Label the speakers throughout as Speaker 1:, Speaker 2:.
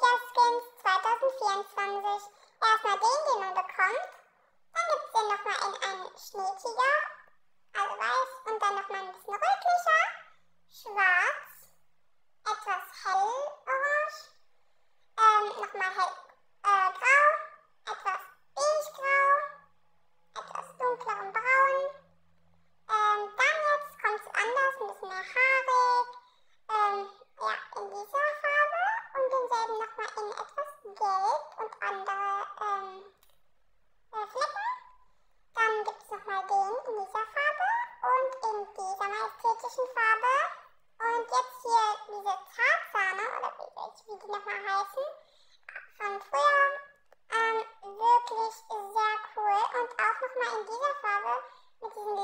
Speaker 1: Tigerskins 2024. Erstmal den man bekommt. Dann gibt es den nochmal in einen Schneetiger, also weiß, und dann nochmal ein bisschen rötlicher, schwarz, etwas hell orange, nochmal hell grau, etwas beigegrau, etwas dunkleren braun. Dann jetzt kommt es anders, ein bisschen mehr haarig, ja, in dieser Farbe und denselben nochmal in etwas gelb und andere Flecken. Dann gibt es nochmal den in dieser Farbe und in dieser majestätischen Farbe. Und jetzt hier diese Tarzane, oder wie die nochmal heißen, von früher, wirklich sehr cool. Und auch nochmal in dieser Farbe mit diesen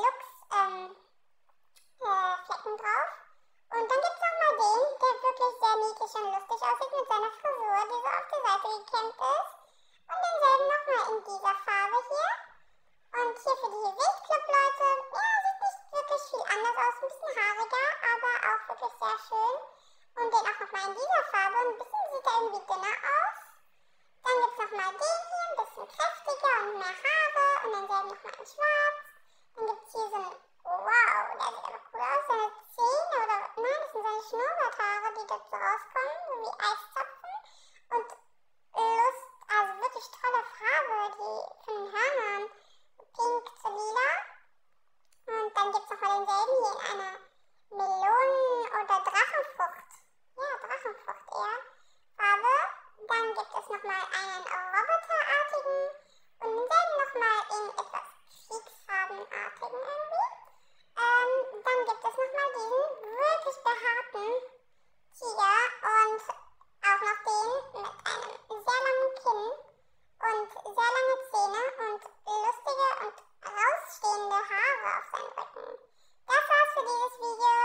Speaker 1: Lux-Flecken drauf. Und dann gibt es nochmal den, der wirklich sehr niedlich und lustig aussieht mit seiner Frisur, die so auf der Seite gekämmt ist. Und denselben nochmal in dieser Farbe hier. Und hier für die Wildclub-Leute, ja, sieht nicht wirklich viel anders aus, ein bisschen haariger, aber auch wirklich sehr schön. Und den auch nochmal in dieser Farbe, ein bisschen sieht er irgendwie dünner aus. Dann gibt es nochmal den hier, ein bisschen kräftiger und mehr Haare und denselben nochmal in schwarz. Dann gibt es hier so ein, wow, der sieht aber cool aus, seine Zähne oder, nein, das sind seine Schnurrbarthaare, die dort so rauskommen, so wie Eiszapfen. Und also wirklich tolle Farbe, die von den Hörnern. Pink zu lila. Und dann gibt es nochmal denselben hier in einer Melonen- oder Drachenfrucht. Ja, Drachenfrucht eher. Farbe. Dann gibt es nochmal einen roboterartigen und denselben nochmal in etwas kriegsfarbenartigen irgendwie. Dann gibt es nochmal diesen wirklich behaarten Tiger und auch noch den mit einem sehr langen Kinn und sehr lange Zähne und lustige und rausstehende Haare auf seinem Rücken. Das war's für dieses Video.